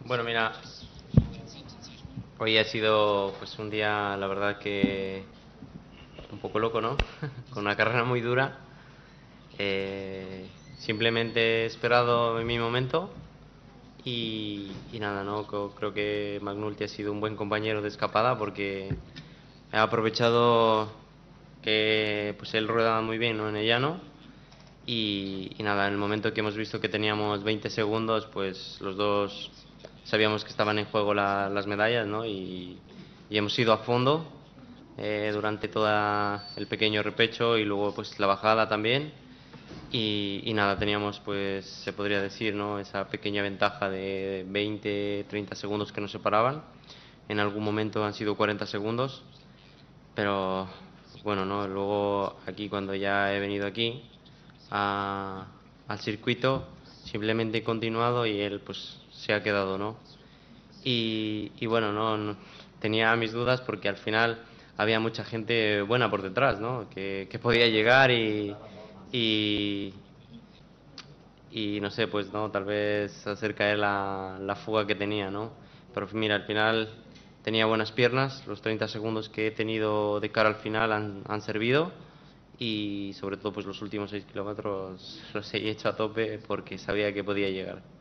Bueno, mira, hoy ha sido pues un día, la verdad que un poco loco, ¿no? Con una carrera muy dura. Simplemente he esperado en mi momento y nada, ¿no? Creo que McNulty ha sido un buen compañero de escapada porque ha aprovechado que pues él rueda muy bien, ¿no? En el llano y nada, en el momento que hemos visto que teníamos 20 segundos, pues los dos sabíamos que estaban en juego las medallas, ¿no? Y hemos ido a fondo durante todo el pequeño repecho y luego pues la bajada también. Y nada, teníamos pues, se podría decir, ¿no? Esa pequeña ventaja de 20, 30 segundos que nos separaban. En algún momento han sido 40 segundos, pero bueno, ¿no? Luego aquí cuando ya he venido aquí a- al circuito, simplemente he continuado y él pues se ha quedado, ¿no? Y bueno, tenía mis dudas porque al final había mucha gente buena por detrás, ¿no? Que podía llegar y, y no sé, pues no, tal vez hacer caer la fuga que tenía, ¿no? Pero mira, al final tenía buenas piernas, los 30 segundos que he tenido de cara al final han servido y sobre todo pues los últimos 6 kilómetros los he hecho a tope porque sabía que podía llegar.